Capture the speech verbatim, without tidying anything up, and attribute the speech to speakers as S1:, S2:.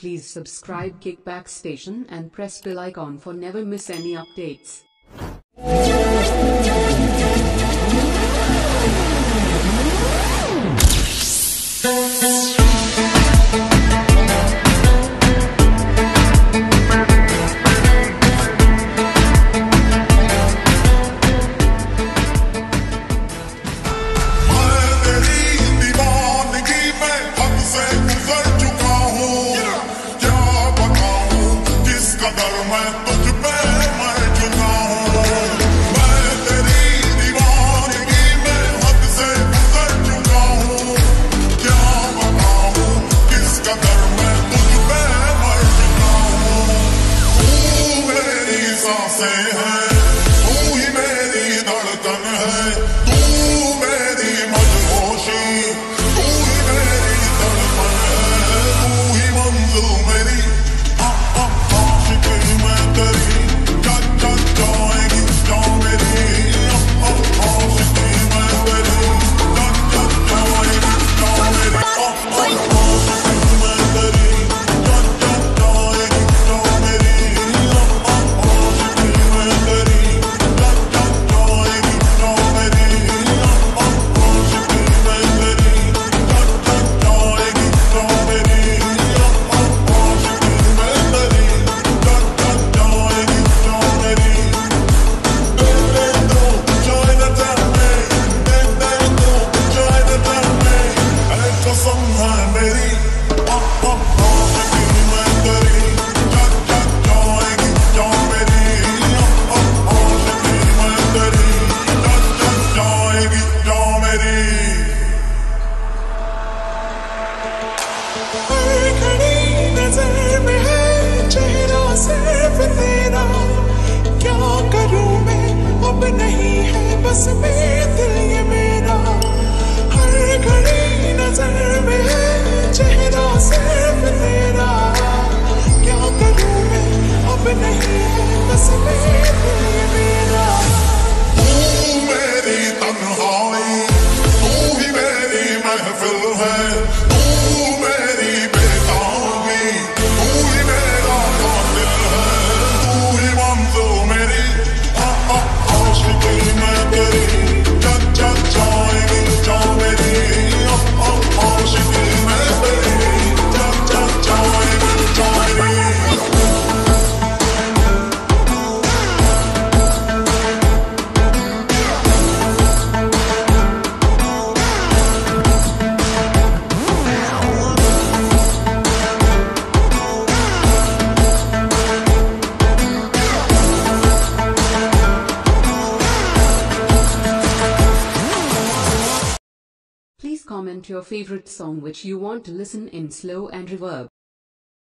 S1: Please subscribe Kickback Station and press bell icon for never miss any updates.
S2: बस में दिल ये मेरा हर घड़ी नजर में है चेहरा सिर्फ तेरा क्या करूं मैं अब नहीं है बस में दिल ये मेरा
S3: तू मेरी तन्हाई तू ही मेरी महफिल है तू मेरी बेताबी तू ही मेरा कातिल है तू ही मंज़िल मेरी आशिकी मैं तेरी चल चल जाएगी जा मेरी आशिकी मैं तेरी चल चल जाएगी जा मेरी
S1: Please comment your favorite song which you want to listen in slow and reverb.